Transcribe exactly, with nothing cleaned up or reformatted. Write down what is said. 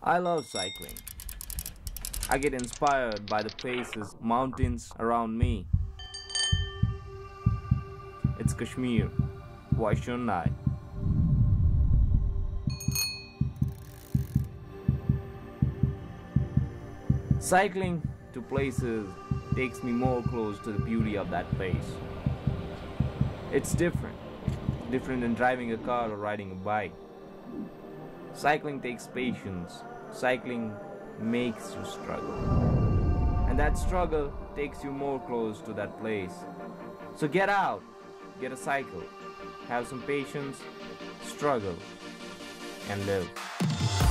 I love cycling. I get inspired by the places, mountains around me. It's Kashmir. Why shouldn't I? Cycling to places takes me more close to the beauty of that place. It's different. Different than driving a car or riding a bike. Cycling takes patience. Cycling makes you struggle. And that struggle takes you more close to that place. So get out, get a cycle, have some patience, struggle, and live.